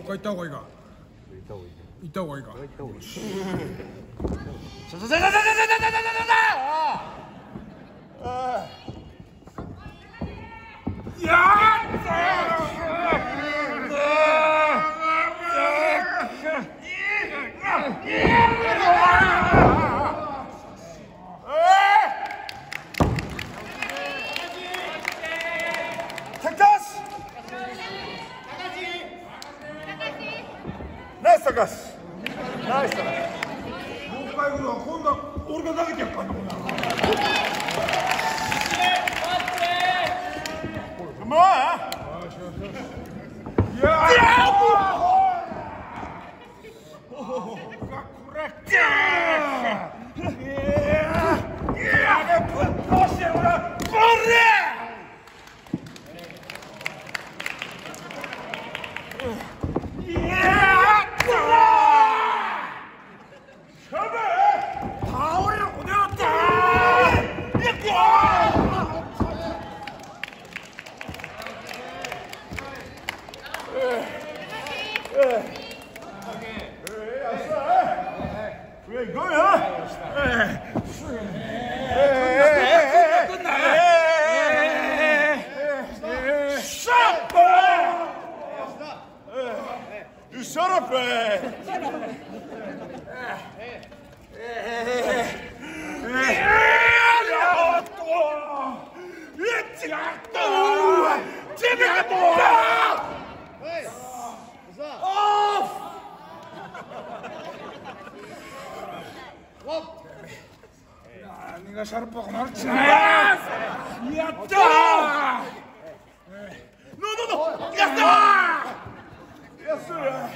回行った方がいいか。行った方がいいか。 ナイス高橋。ナイス高橋。 もう一回来るわ。今度は俺が投げてやっからな。 もういやShut up, man! 네가 샤르빠가 나를 치는 거야! 야따! 노노노! 야따! 야스야!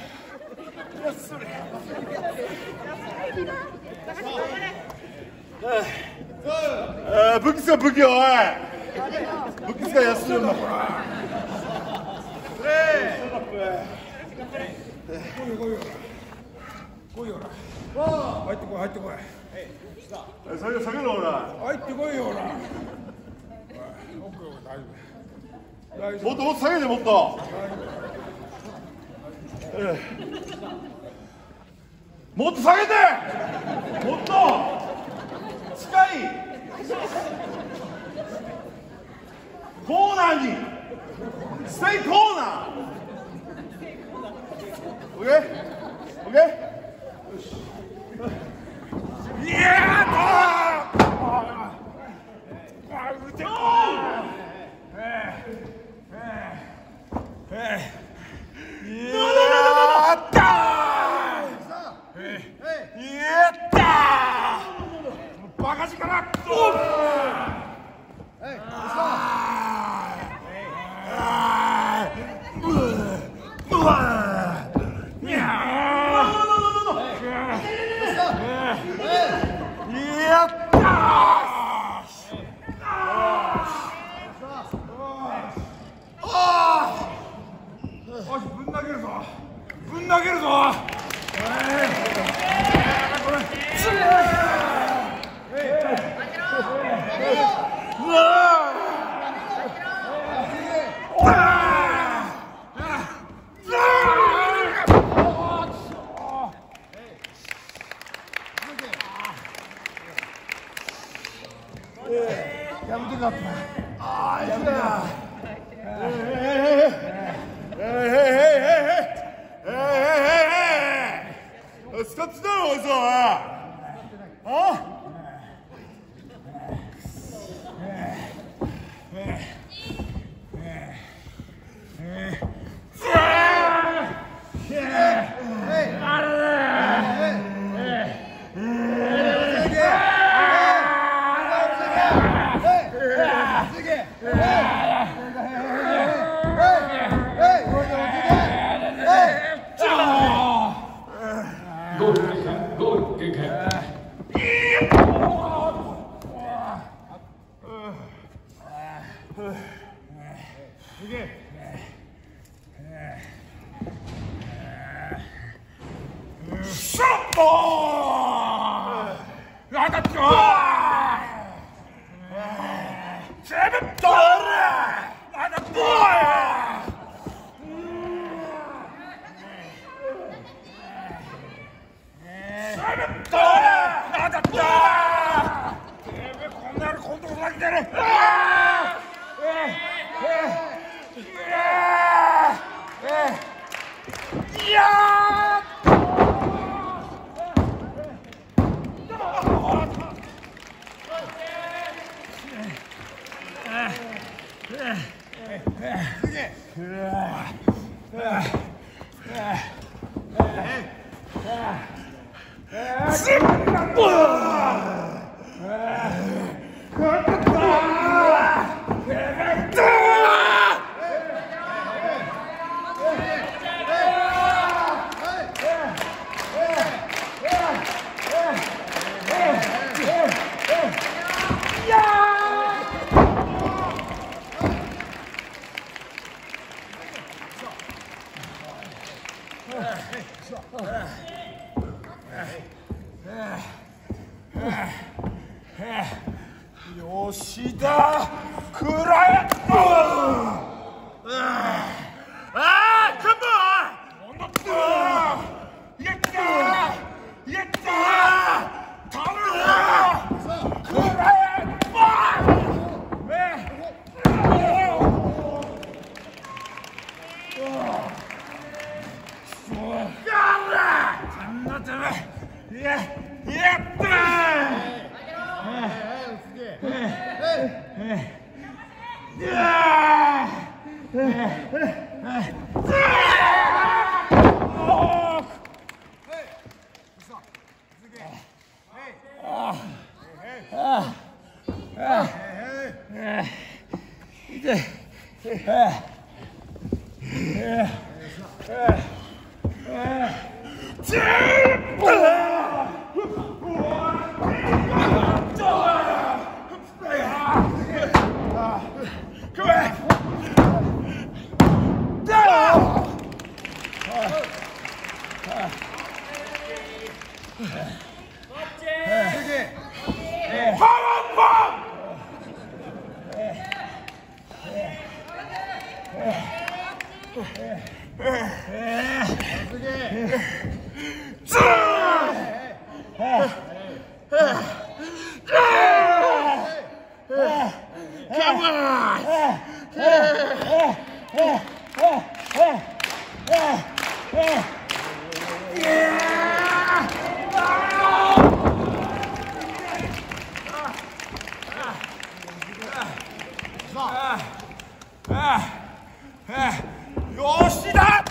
북기스가 북이요. 북기스가 야스야. 그래. 고이오라.入ってこい入ってこい。 下げろほら。 入ってこいよほら。大丈夫。 もっともっと下げてもっと。もっと下げて。もっと近い。コーナーに。ステイコーナー。オッケー。オッケー。 いやーバカ力やったー！ぶん投げるぞ！ぶん投げるぞ！やめてかった。ああ、やめてか。スカッツだろ、おいさ。あ？ 吉田くらえ。吉田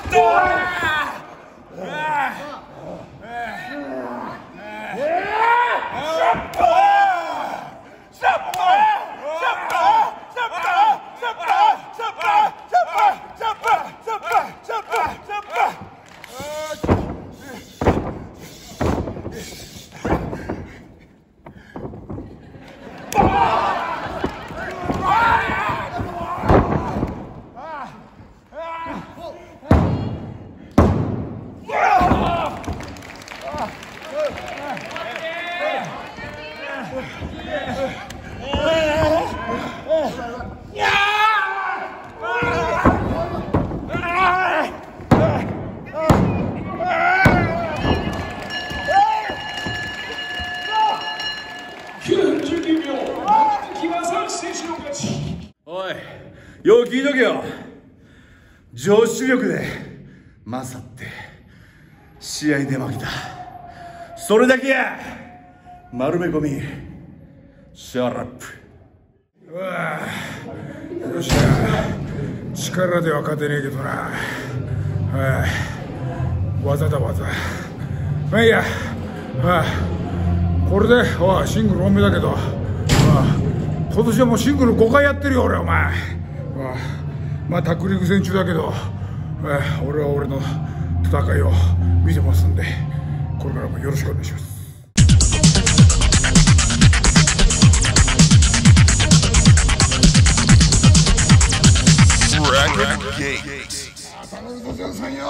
おい、よう聞いとけよ。女子力で勝って試合で負けた、それだけや。丸め込みシャラップ。 うわよしな、力では勝てねえけどな。技だ技。まあいいや。これでシングル多めだけど、今年はもうシングル5回やってるよ俺。お前まあタックリング戦中だけど、俺は俺の戦いを見てますんで、これからもよろしくお願いします。頼むぞジョンさんよ。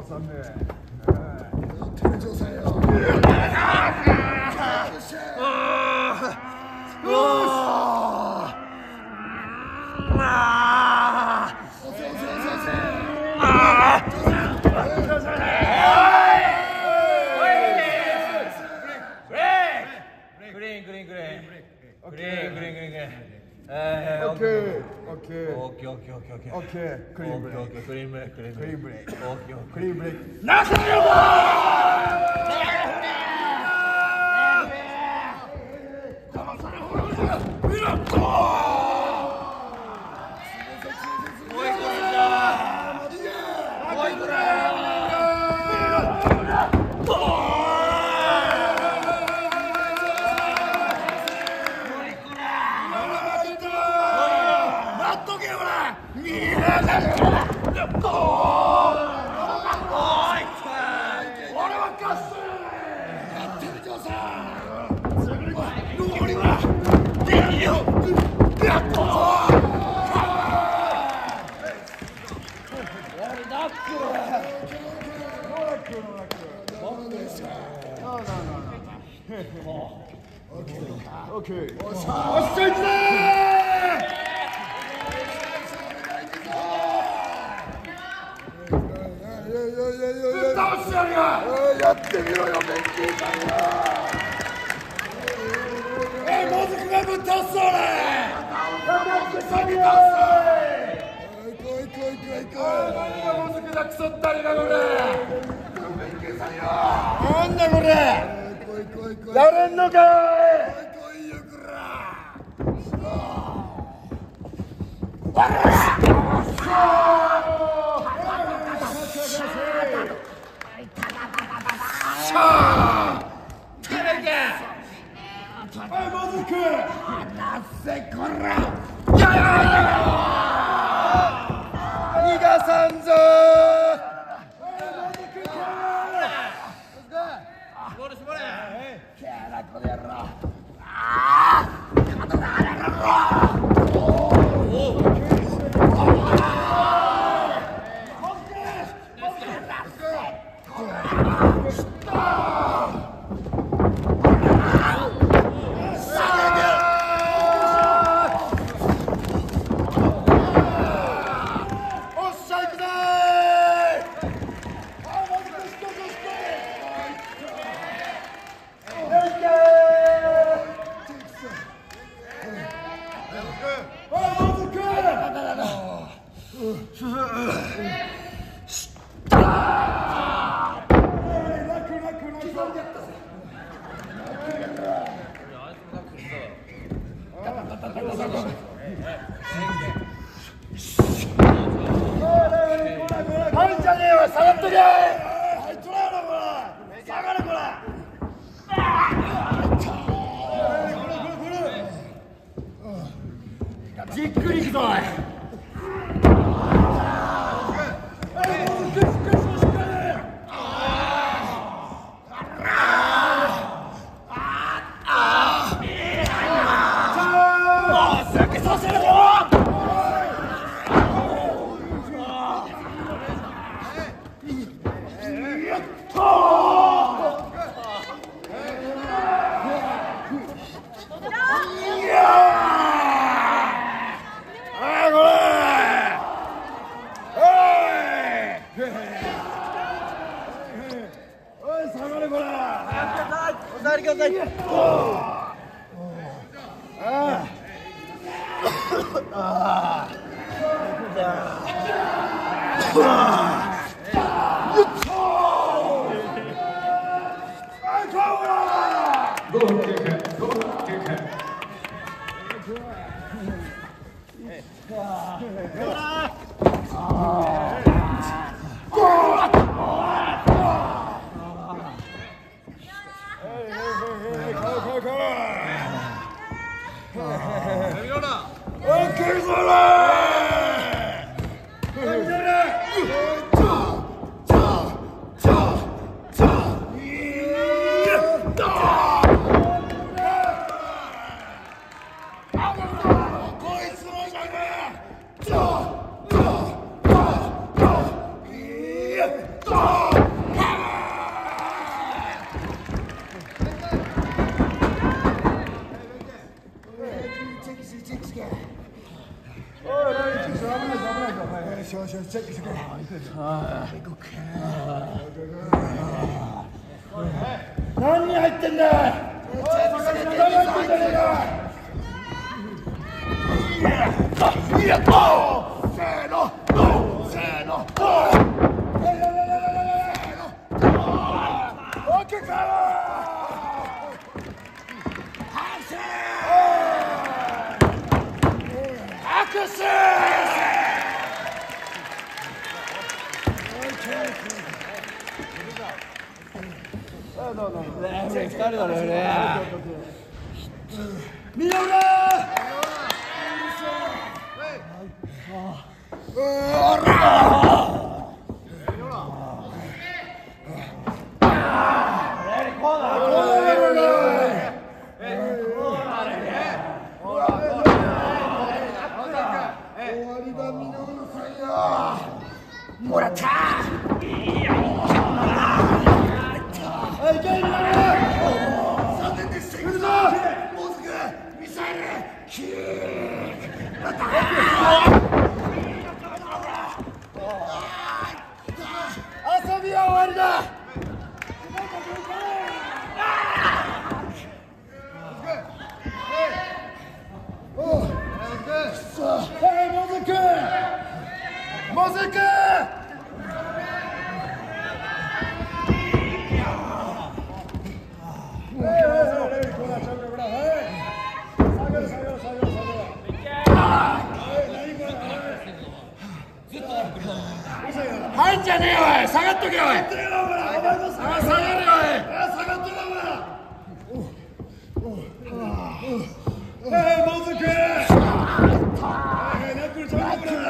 さんね。 店長さんよ。やってみろよ、ベンキーさんよ。もずくがぶっ倒すぞ、俺。何がもずくだ、クソったりな、これ。ベンキーさんよ。なんだこれ。やれんのかい。来いよ、こら。じっくりいくぞ。 ドーしよしよし、チェックしてくれ。何人入ってんだよ。何入ってんじゃねえか。いや、ゴー。せーの、ゴー。せーの、ゴー。オッケーか。拍手。誰だろうね。見ろが。もらった。遊びは終わりだ。もずく。入んじゃねえよおい。下がっとけよおい。下がれよおい。下がっとけおい。もずく。ナックルちょいくれ。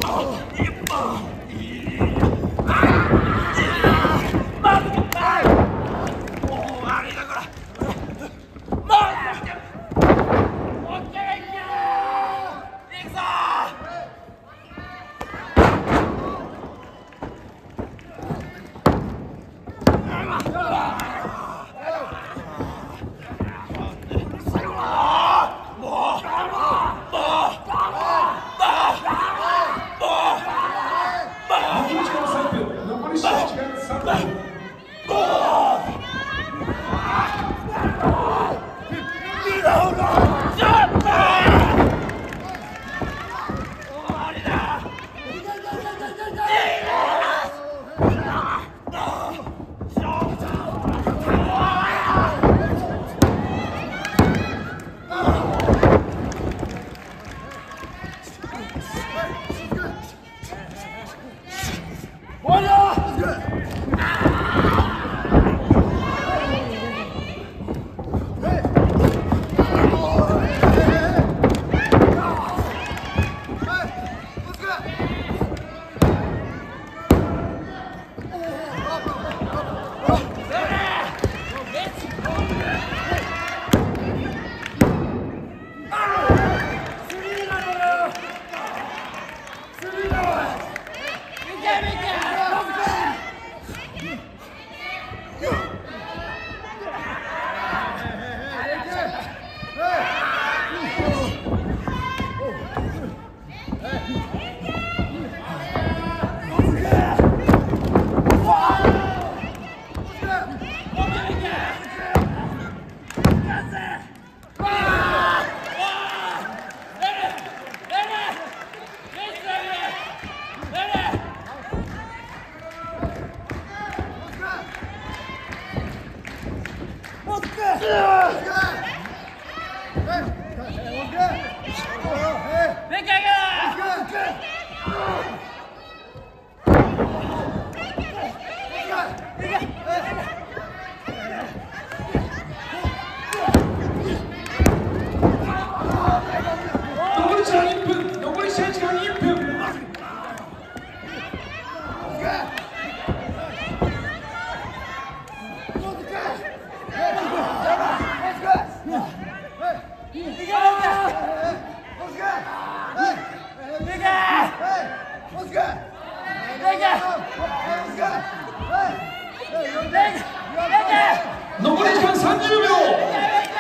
残り時間30秒。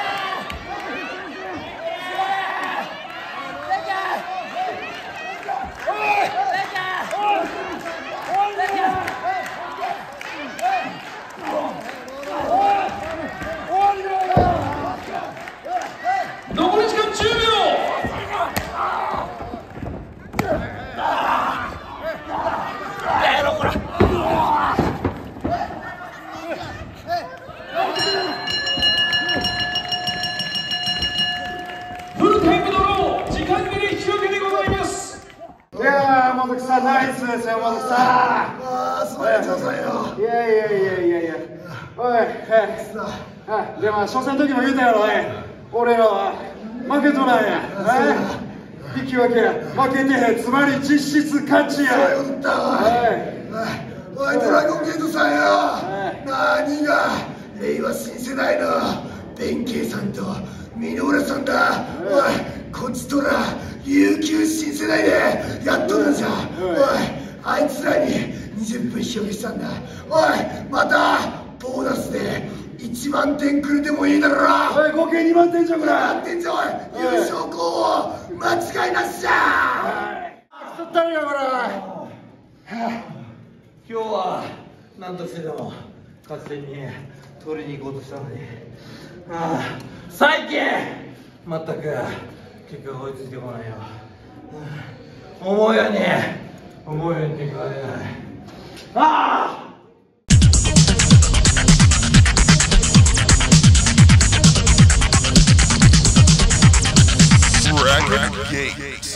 残り時間10秒。フルタイムドロー、時間切れ引き分けでございます。 いやー、元木さん、ナイスですよ、元木さん。 すごい調査よ。 いや。おい、でも、初戦の時も言うたやろ、俺らは負けとないや。引き分け、負けてへん、つまり実質勝ちや。 そういうことだ。おい、ドラゴンゲートさんよ。何が令和新世代の弁慶さんと箕浦さんだ。おい、こちとら悠久新世代でやっとるんじゃ。おい、あいつらに20分日よけしたんだ。おい、またボーナスで1万点くれてもいいだろ。 おい、合計2万点じゃこら。 2万点じゃ。おい、優勝候補間違いなしじゃ。 競ったるよ、これ。 今日は何としてでも勝ち点に取りに行こうとしたのに、最近全く結果が追いついてこないよ。思うように結果が出ない。 Dragon Gate.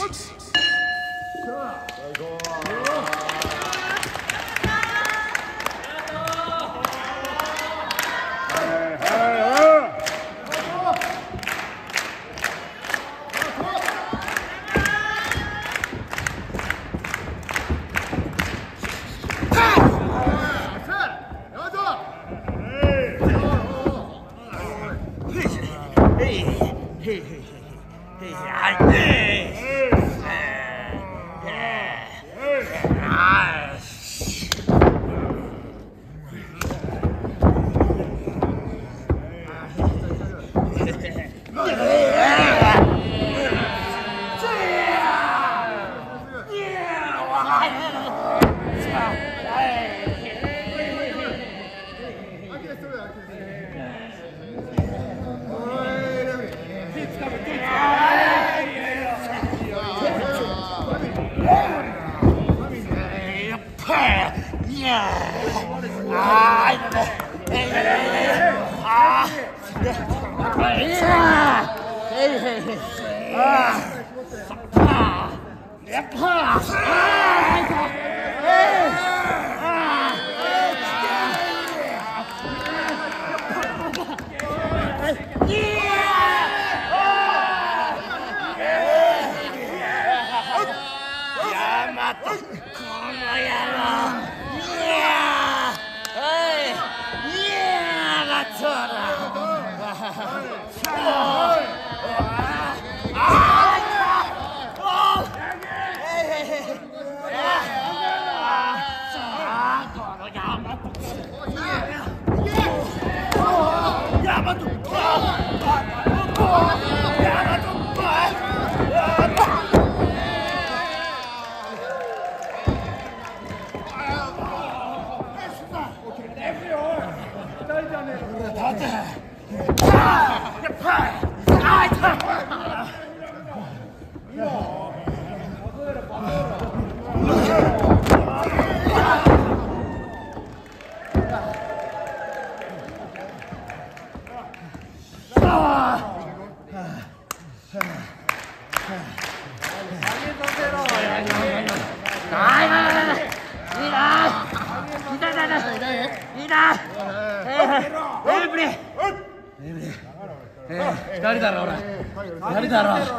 誰だろう誰だろう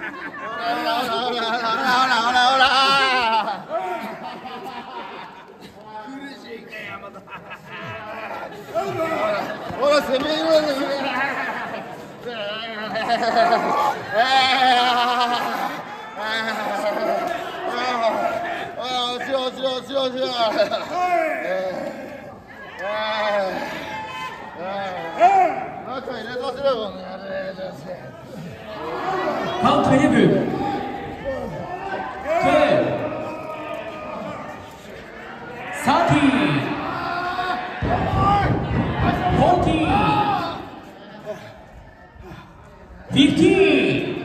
ほら、攻めろよ。 カウント11 12 13 14 15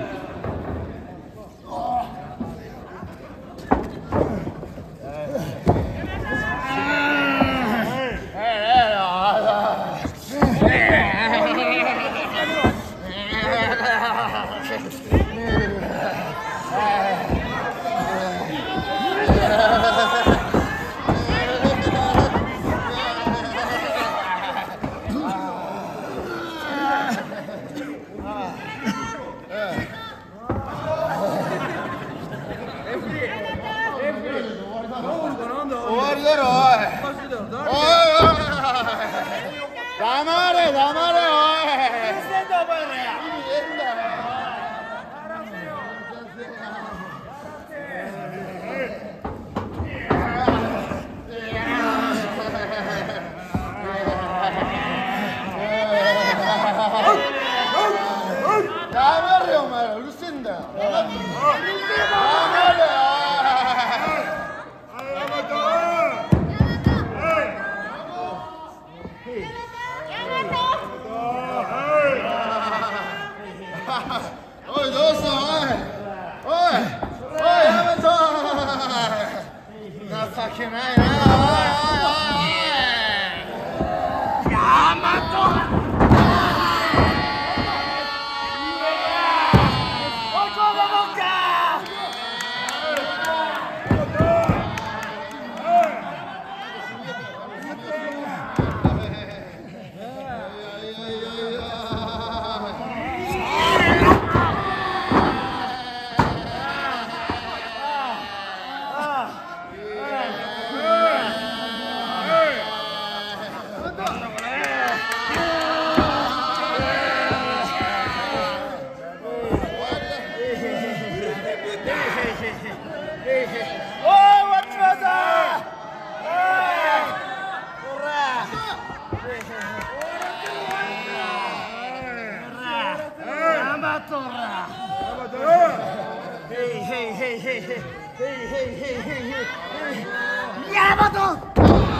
終わりだろ、おい。おい。黙れ、黙れ、おい。何してんだ、お前ら。意味ねえんだよ。黙れよ、お前ら。うるせえんだよ。うるせえよ。黙れよ。おい、どうした、おい。おい、やめと。情けないな、おい。やめと。ヤマト。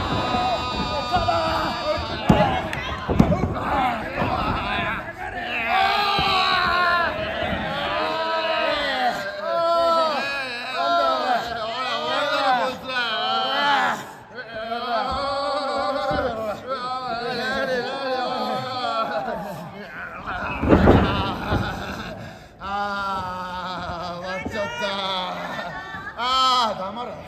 黙れ。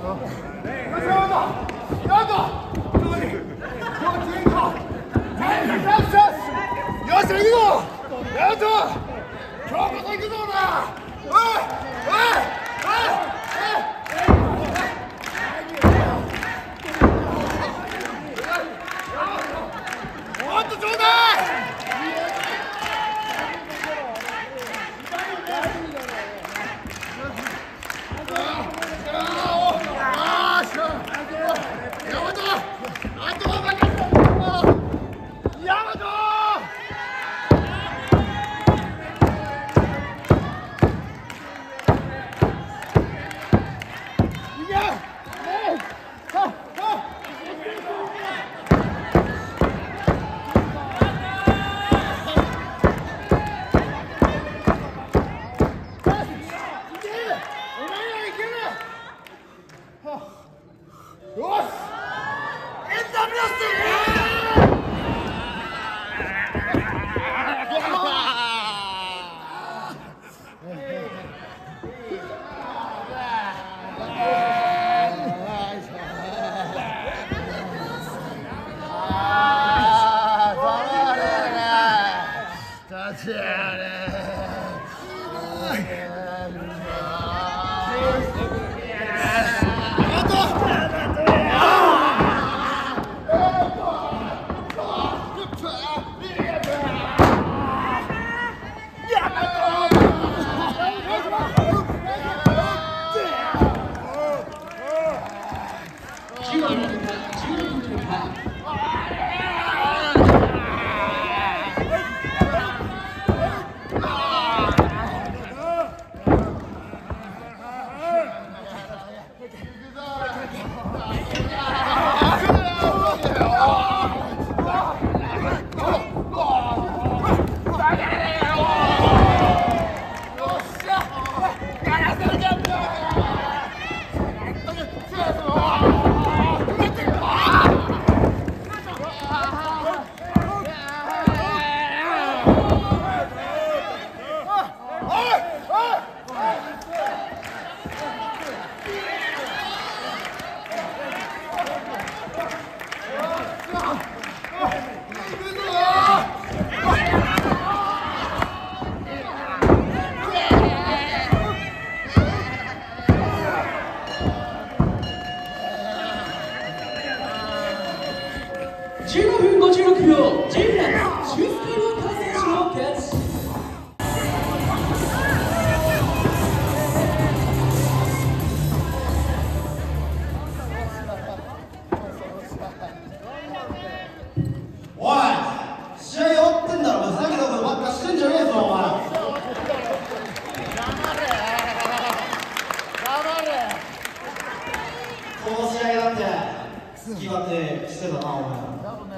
15分56秒 J ブラックシュースカイウォーカー選手の勝ち。 おい、試合終わってんだろ。ふざけたことばっかしてんじゃねえぞお前。この試合だって好き勝手してたなお前。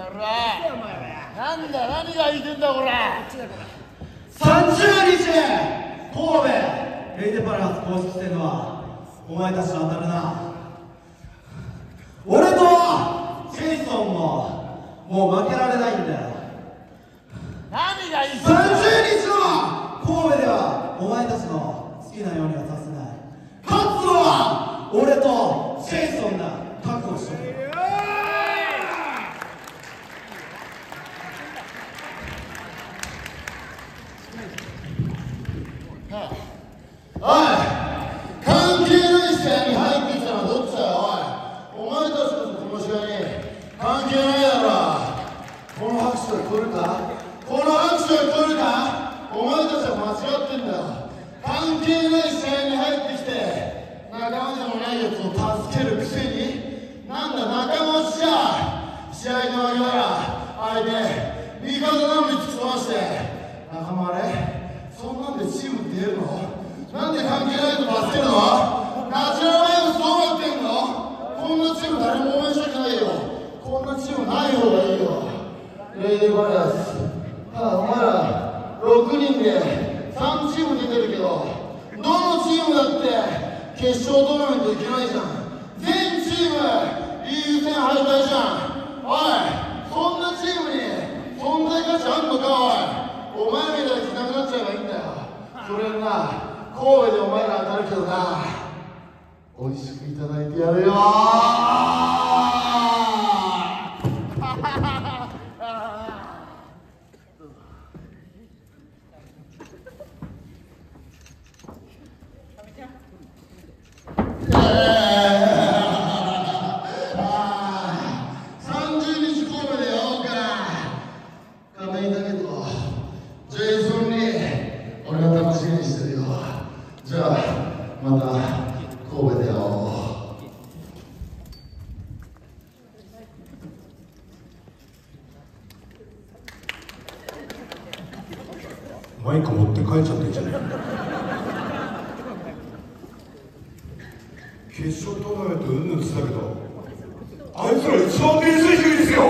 なんだ、何が言ってんだこら。 30日神戸レイデパラス公式戦のはお前たちと当たるな。俺とジェイソンももう負けられないんだよ。 何が言ってん 30 だ。 日の神戸ではお前たちの好きなようにはさせない。勝つのは俺とジェイソンだ。覚悟しとけ。 おい、関係ない試合に入ってきたのはどっちだよ。おい、お前たちこそこの試合に関係ないだろ。この拍手を取るか、この拍手を取るか。お前たちは間違ってんだよ。関係ない試合に入ってきて仲間でもないやつを助けるくせに、なんだ仲間内じゃ。試合の負けなら相手味方のみ突き飛ばして仲間あれ、そんなんでチームって言えるの。なんで関係ないと助けるの。ナチュラルライブスどうなってんの。こんなチーム誰も応援したくないよ。こんなチームない方がいいよ。レイデバラス、お前ら6人で3チーム出てるけど、どのチームだって決勝トーナメントいけないじゃん。全チームリーグ戦敗退じゃん。おい、そんなチームに存在価値あんのか。おい、お前みたいになくなっちゃえばいいんだよ。それにな、神戸でお前ら当たるけどな。 美味しくいただいてやるよじゃあまた神戸で会おう。 マイク持って帰っちゃってんじゃねえか。決勝トーナメントうんぬんつったけど、あいつら一番点数低いですよ。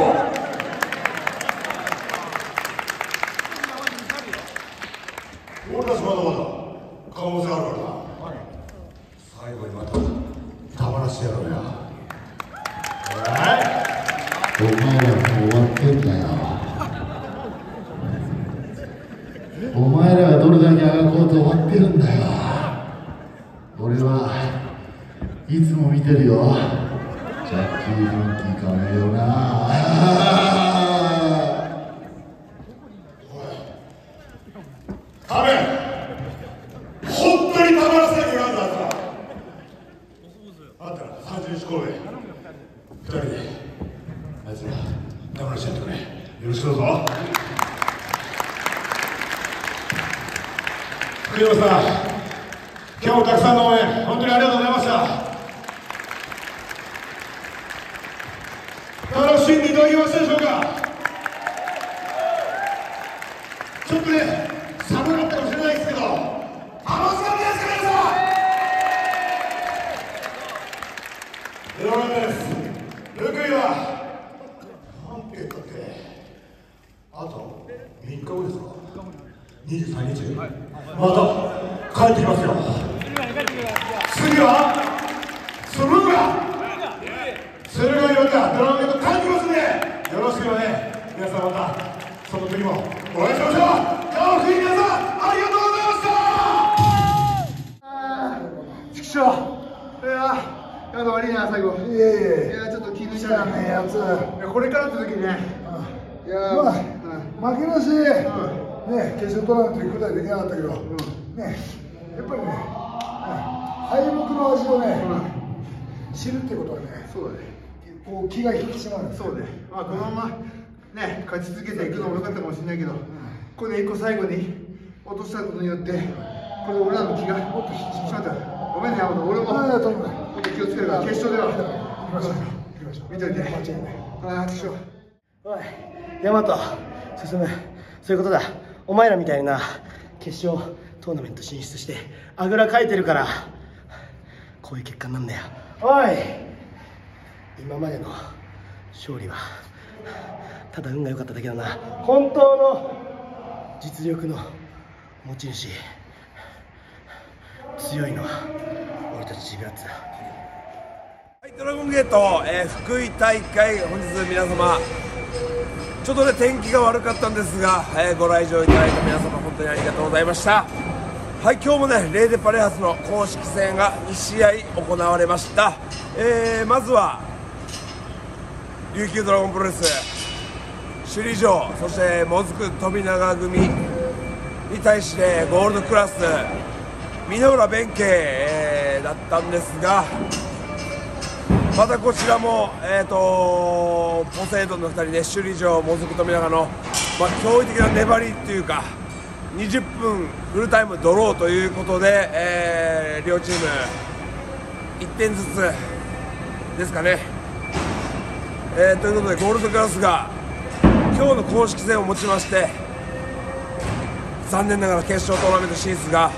俺たちまだまだ可能性あるからな。最後にまた黙らせてやろうよ。 お前らもう終わってんだよ。お前らはどれだけあがこうと思ってるんだよ。俺はいつも見てるよ。ジャッキー・ファンキーかめよな。 カメ本当に黙らせなきゃいけないんだから。あんたら31公演2人であいつら黙らせてやってくれ。よろしくどうぞ。福山さん、今日もたくさんの応援本当にありがとうございました。楽しんでいただけましたでしょうか。ちょっとね寒かったかもしれないですけど楽しかったですか皆さん。よかったです。福井はなんて言ったってあと3日後ですか。23日、また帰ってきますよ。次は駿河にまたドラマメント帰ってきますんで、よろしければね皆さんまたその次もお会いしましょう。今日も福井皆さんありがとうございました。 ちくしょう。いや悪いな最後。いやちょっと気抜いたねやつ。これからって時にね。いや負けなしね決勝トーナメント行くことはできなかったけどねやっぱりね敗北の味をね知るってことはね。そうだね。こう気が引き締まる。そうね。まあこのままね勝ち続けていくのも良かったかもしれないけど、これ一個最後に落としたことによってこれ俺らの気がもっと引き締まった。ごめんね山本。俺ももっと気をつけるから決勝では行きましょう。見といて。間違いない。ああ、決勝。 おい、大和、進む。そういうことだ。お前らみたいな決勝トーナメント進出してあぐらかいてるからこういう結果になんだよ。おい、今までの勝利はただ運が良かっただけだな。本当の実力の持ち主、強いのは俺たちジブラッツだ。 はい、ドラゴンゲート、福井大会、本日皆様ちょっとね天気が悪かったんですが、ご来場いただいた皆様本当にありがとうございました。はい、今日もねレイデパレハスの公式戦が2試合行われました。まずは琉球ドラゴンプロレス首里城、そしてもずく富永組に対してゴールドクラス箕浦弁慶、だったんですが、またこちらも、ポセイドンの2人で首里城、もずく富永の、驚異的な粘りというか20分フルタイムドローということで、両チーム1点ずつですかね。ということでゴールドクラスが今日の公式戦をもちまして残念ながら決勝トーナメント進出が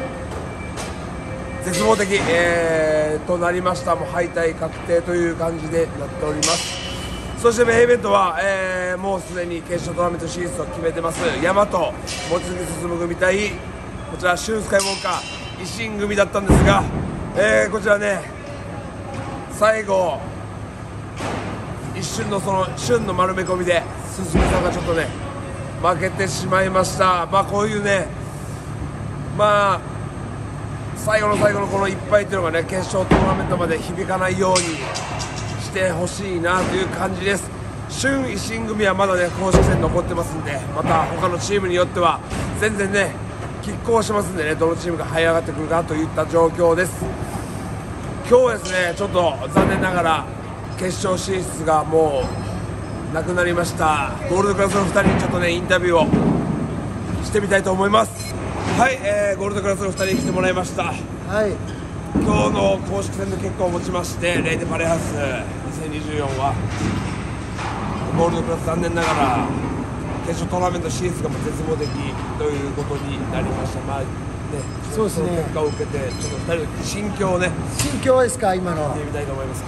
絶望的、となりました。もう敗退確定という感じでなっております。そしてメインイベントは、もうすでに決勝トーナメント進出を決めてます大和望月進組対こちらシュンスカイウォーカー維新組だったんですが、こちらね最後一瞬のその旬の丸め込みで進さんがちょっとね負けてしまいました。こういうね最後の最後のこの一敗っていうのがね、決勝トーナメントまで響かないようにしてほしいなという感じです。春維新組はまだね公式戦残ってますんで、また他のチームによっては全然ね拮抗しますんでね、どのチームが這い上がってくるかといった状況です。今日はですね、ちょっと残念ながら決勝進出がもうなくなりましたゴールドクラスの2人にちょっとねインタビューをしてみたいと思います。はい、ゴールドクラスの2人に来てもらいました。 はい、 今日の公式戦の結果をもちましてレイデパレハウス2024はゴールドクラス残念ながら決勝トーナメント進出が絶望的ということになりました。まあね、 そうですね、 その結果を受けてちょっと2人の心境をね心境ですか、今の見てみたいと思います。はい、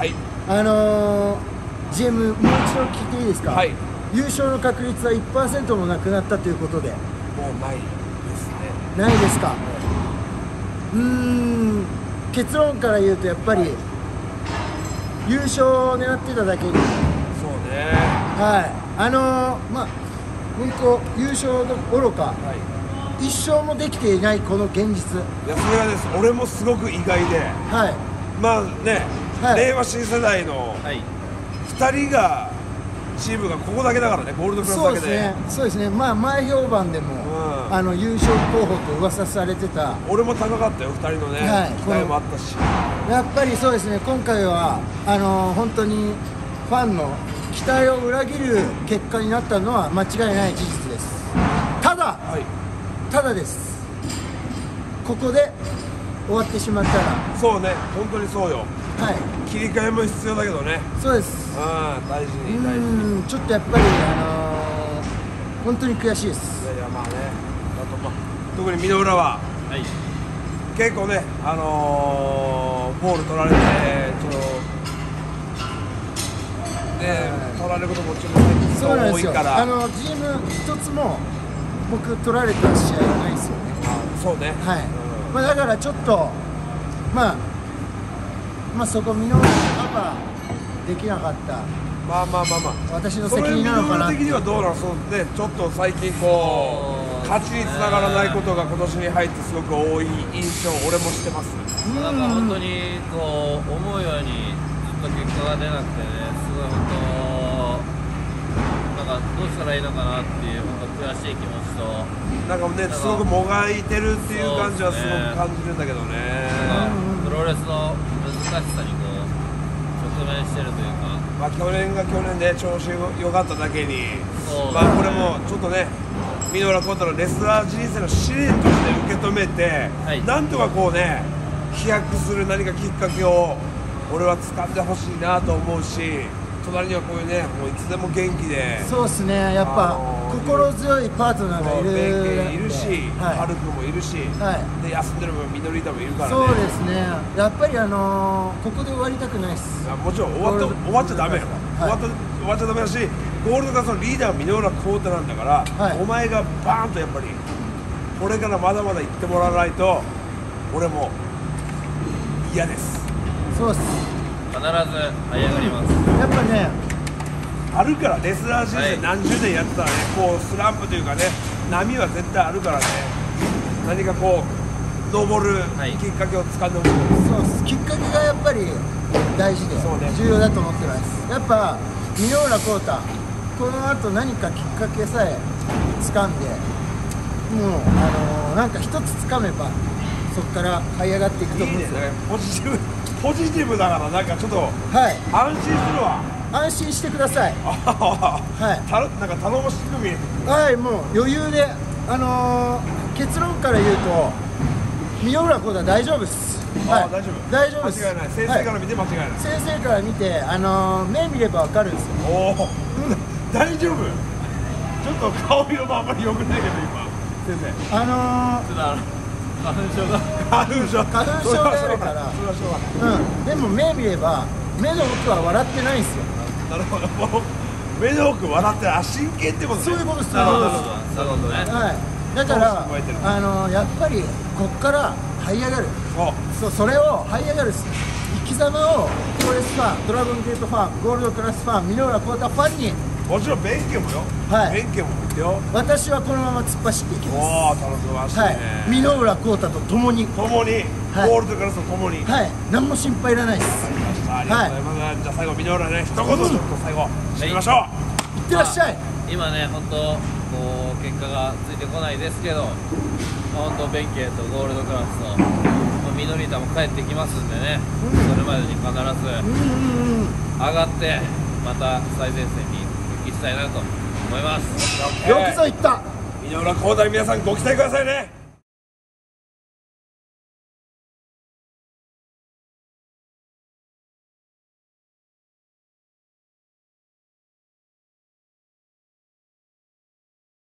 GM もう一度聞いていいですか。 はい、 優勝の確率は 1% もなくなったということで。 もうないですね。 ないですか。結論から言うとやっぱり、はい、優勝を狙ってただけに、そうね、 はい、まあ本当優勝どころか、はい、一勝もできていないこの現実。 いや、それがです、俺もすごく意外で、 はい、 まあね、 はい、 令和新世代の2人がチームがここだけだからね、ゴールドクラスだけで。 そうですね、まあ前評判でも、優勝候補と噂されてた。 俺も高かったよ、2人のね、 はい、 期待もあったし。 やっぱりそうですね、今回は本当にファンの期待を裏切る結果になったのは間違いない事実です。ただ、はい、ただです、ここで終わってしまったら。 そうね、本当にそうよ。 はい、 切り替えも必要だけどね。 そうです。 大事に大事に。 ちょっとやっぱり本当に悔しいです。 いやいや、まあね、あとまあ特に箕浦は、はい、結構ね、ボール取られてちょっとね、取られることもちろん多いから。 GM 一つも僕取られた試合はないですよね。 そうね。 はい。まあだからちょっとまあそこ見逃しカバーできなかった。 まあ私の責任なのかな。 それ的にはどうなの。そうね、ちょっと最近こう勝ちにつながらないことが今年に入ってすごく多い印象を俺もしてます。 なんか本当にこう思うようにずっと結果が出なくてね、すごい本当なんかどうしたらいいのかなっていう本当悔しい気持ちと、 なんかね、すごくもがいてるっていう感じはすごく感じるんだけどね。 プロレスの難しさにこう直面してるというか、 まあ去年が去年で調子良かっただけに、まあこれもちょっとね、箕浦コートのレスラー人生の試練として受け止めて、はい、なんとかこうね、飛躍する何かきっかけを俺は掴んでほしいなと思うし、隣にはこういうね、もういつでも元気で、 そうですね、やっぱ心強いパートナーがいる、 弁慶いるし、ハル君もいるし、で休んでる分ミノリータもいるからね。 そうですね、やっぱりここで終わりたくないです。 もちろん終わっちゃダメよ。終わっちゃダメだし、ゴールドクラスのリーダーは箕浦コータなんだから、お前がバーンとやっぱりこれからまだまだ行ってもらわないと俺も嫌です。 そうです。 必ず這い上がります。 やっぱね、 あるから、レスラー人生何十年やってたらね、こうスランプというかね、波は絶対あるからね、何かこう登るきっかけを掴んでほしいです。 そうです。きっかけがやっぱり大事で重要だと思ってます。やっぱ箕浦コータ、この後何かきっかけさえ掴んで、もうなんか一つ掴めばそこから這い上がっていくと思うんですよ。 いいですね、ポジティブだから、なんかちょっと、安心するわ。 安心してください。 はい。なんか頼もしく見えてくる。 はい、もう余裕で、結論から言うと箕浦コータ大丈夫です。 はい、大丈夫です。間違いない。先生から見て間違いない。 先生から見て、目見ればわかるんですよ。 おお、大丈夫。ちょっと顔色もあんまり良くないけど今、先生。花粉症があるから、でも目見れば目の奥は笑ってないんですよ。 なるほど、目の奥笑ってない、真剣ってことね。 そういうことです。 なるほどね。 はい、だからやっぱりこっから這い上がる、それを這い上がる生き様をプロレスファン、ドラゴンゲートファン、ゴールドクラスファン、箕浦コータファンにもちろん弁慶もよ、 はい、 弁慶もいくよ。 私はこのまま突っ走っていきます。 おお、頼ましいね。 はい、箕浦浩太と共に、 はい、ゴールドガラスと共に、 はい、何も心配いらないです。 ありがとうございます。じゃあ最後箕浦ね、一言ちょっと最後してみましょう。 いってらっしゃい。 今ね、本当こう結果がついてこないですけど、本当弁慶とゴールドクラスと緑田も帰ってきますんでね、それまでに必ず上がってまた最前線に復帰したいなと思います。 よくぞ言った。 箕浦浩太、皆さんご期待くださいね。